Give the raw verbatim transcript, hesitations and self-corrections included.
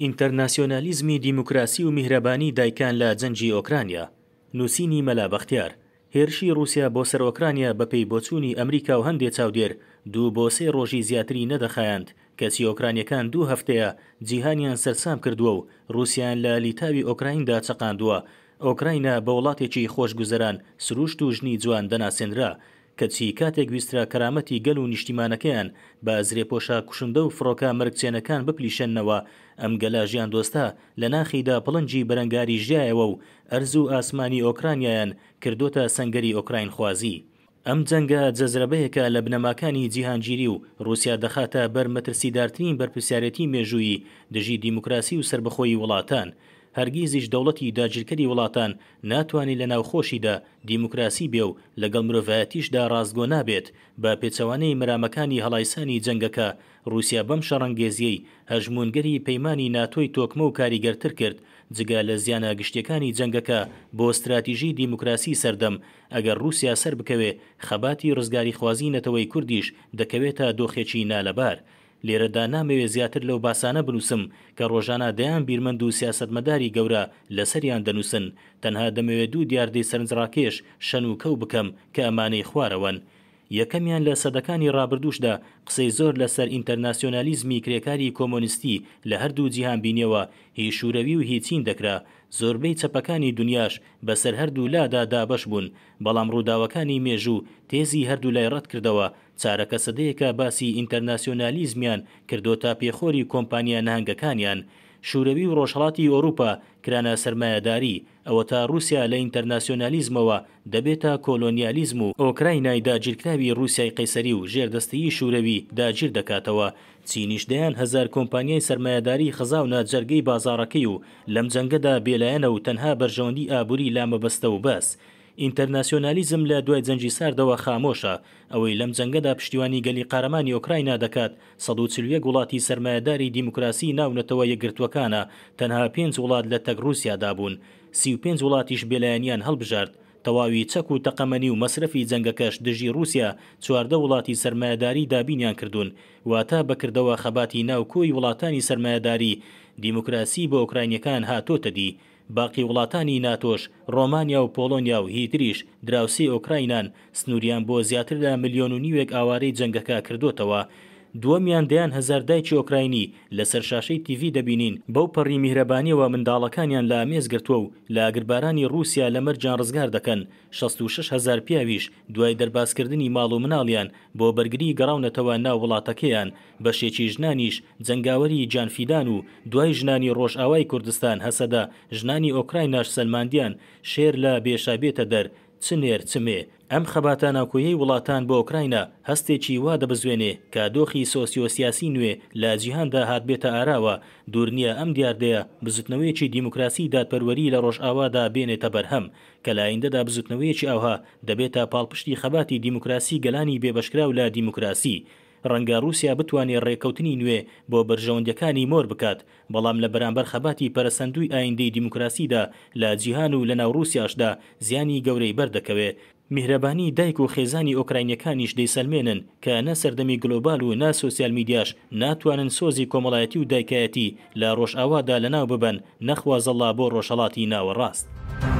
ئینتەرناسیۆنالیزمی دیموکراسی و میهرەبانی دایکان لە جەنگی ئۆکرانیا. نووسینی مەلا بەختیار. هێرشی رووسیا بۆ سەر ئۆکرانیا بەپێی بۆچوونی ئەمریکا و هەندێک چاودێر دوو بۆ سێ ڕۆژی زیاتری نەدەخایاند. کەسی ئۆکرانیەکان دوو هەفتەیە جیهانیان سەرسام کردووە و رووسیان لە لیتاوی ئۆکرایندا چەقاندووە. ئۆکراینە بە وڵاتێکی خۆشگوزەران سروشت و ژنی جوان دەناسێنرا کەچی کاتێک ویسترا کەرامەتی گەل و نیشتیمانەکەیان بە زرێپۆشە کوشندە و فڕۆکە مەرگچێنەکان بپلیشێنەوە، ئەم گەلا ژیان دۆستا لە ناخیدا پڵنجی بەرەنگاری ژایەوە و ئەرز و ئاسمانی ئۆکرانیایان کردوتە سەنگەری ئۆکراین خوازی. ئەم جەنگە جەزرەبەیەکە لە بنەماکانی جیهانگیری و رووسیا دەخاتە بەر مەترسیدارترین بەرپرسیارەتی مێژووی دژی دیموکراسی و سربەخۆی وڵاتان. هەرگیزیش دەوڵەتی داگیرکەری وڵاتان ناتوانێت لە ناوخۆشیدا دیموکراسی بێ و لەگەڵ مرۆڤایەتیشدا ڕاستگۆ نابێت. بە پێچەوانەی مەرامەکانی هەڵایسانی جەنگەکە رووسیا بەم شەڕەنگێزیەی هەژمونگەری پەیمانی ناتۆی تۆکمە و کاریگەرتر کرد. جگە لە زیانە گشتەکانی جەنگەکە بۆ استراتیژی دیموکراسی سەردەم، ئەگەر رووسیا سەر بکەوێ خەباتی ڕزگاری خوازی نەتەوەی کوردیش دەکەوێتە دۆخێکی نالەبار. لێرەدا نامەوێت زیاتر لەو باسانە بنووسم کە ڕۆژانە دەیان بیرمەند و سیاسەتمەداری گەورە لەسەریان دەنووسن. تەنها دەمەوێت دوو دیاردەی سەرنجڕاکێش شەن و کەو بکەم کە ئەمانەی خوارەوەن. یەکەمیان لە سەدەکانی ڕابردووشدا قسەی زۆر لەسەر ئینتەرناسیۆنالیزمی کرێکاری کۆمۆنیستی لە هەردوو جیهان بینیەوە هی شوورەوی و هی چین دەکرا. زۆربەی چەپەکانی دنیاش بەسەر هەردوو لادا دابەش بوون، بەڵام ڕووداوەکانی مێژوو تێزی هەردوو لای ڕەت کردەوە. چارەکە سەدەیەکە باسی ئینتەرناسیۆنالیزمیان کردۆتە پێخۆری کۆمپانیا نەهەنگەکانیان. شوورەوی و ڕۆژهەڵاتی ئۆروپا کرانە سەرمایەداری، ئەوە تا رووسیا لە ئینتەرناسیۆنالیزمەوە دەبێتە کۆلۆنیالیزم و ئۆکراینای داگیرکراوی رووسیای قەیسەری و ژێردەستەیی شوورەوی داگیر دەکاتەوە. چینیش دەیان هەزار کۆمپانیای سەرمایەداری خەزاونە جەرگەی بازاڕەکەی و لەم جەنگەدا بێلایەنە و تەنها بەرژەوەندی ئابووری لامەبەستە و بەس. ئینتەرناسیۆنالیزم لە دوای جەنگی ساردەوە خامۆشە. ئەوەی لەم جەنگەدا پشتیوانی گەلی قارەمانی ئۆکراینا دەکات سەد و چل و یەک وڵاتی سەرمایەداری دیموکراسی ناونەتەوە یەکگرتوەکانە، تەنها پێنج وڵات لە تەک رووسیادا بوون. سی و پێنج وڵاتیش بێلایەنیان هەڵبژارد. تەواوی چەک و تەقەمەنی و مەسرفی جەنگەکەش دژی رووسیا چواردە وڵاتی سەرمایەداری دابینیان کردوون، واتە بەکردەوە خەباتی ناوکۆی وڵاتانی سەرمایەداری دیموکراسی بۆ ئۆکراینیەکان هاتۆتە دی. باقی وڵاتانی ناتۆش، ڕۆمانیا و پۆلۆنیا و هیتریش دراوسی ئۆکراینان سنووریان بۆ زیاتر لە ملیۆن و نیوێک ئاوارەی جەنگەکە کردوتەوە. دووەمیان دەیان هەزار دایکی ئۆکراینی لەسەر شاشەی تیڤی دەبینین بەو پەڕی میهرەبانیەوە منداڵەکانیان لە ئامێز گرتووە و لە ئاگربارانی رووسیا لە مەرجان ڕزگار دەکەن. شەست و شەش هەزار پیاویش دوای دەرباسکردنی ماڵ و مناڵیان بۆ بەرگری گەڕاونەتەوە ناو وڵاتەکەیان. بەشێکی ژنانیش جەنگاوەری جانفیدان و دوای ژنانی ڕۆژئاوای کوردستان هەسەدا ژنانی ئۆکرایناش سەلماندیان شێر لە بێشابێتە دەر چنێر چمێ. ئەم خەباتە ناوکۆیەی وڵاتان بۆ ئۆکراینە هەستێکی وا دەبزوێنێ کە دۆخی سۆسیۆسیاسی نوێ لە جیهاندا هات بێتە ئاراوە. دوور نییە ئەم دیاردەیە بزوتنەوەیەکی دیموکراسی دادپەروەری لە ڕۆژئاوادا بێنێتە بەرهەم کە لە ئایندەدا بزوتنەوەیەکی ئەوها دەبێتە پاڵپشتی خەباتی دیموکراسی گەلانی بێبەشکراو لە دیموکراسی. ڕەنگە رووسیا بتوانێت ڕێکەوتنی نوێ بۆ بەرژەوەندەکانی مۆر بکات، بەڵام لە بەرامبەر خەباتی پەرەسەندووی ئایندەی دیموکراسیدا لە جیهان و لە ناو رووسیاشدا زیانی گەورەی بەردەکەوێت. میهرەبانی دایک و خێزانی ئۆکراینیەکانیش دەیسەلمێنن کە نە سەردەمی گلۆبال و نا سۆسیال میدیاش ناتوانن سۆزی کۆمەڵایەتی و دایکایەتی لە ڕۆژئاوادا لەناو ببەن، نەخوازەڵا بۆ ڕۆژهەڵاتی ناوەڕاست.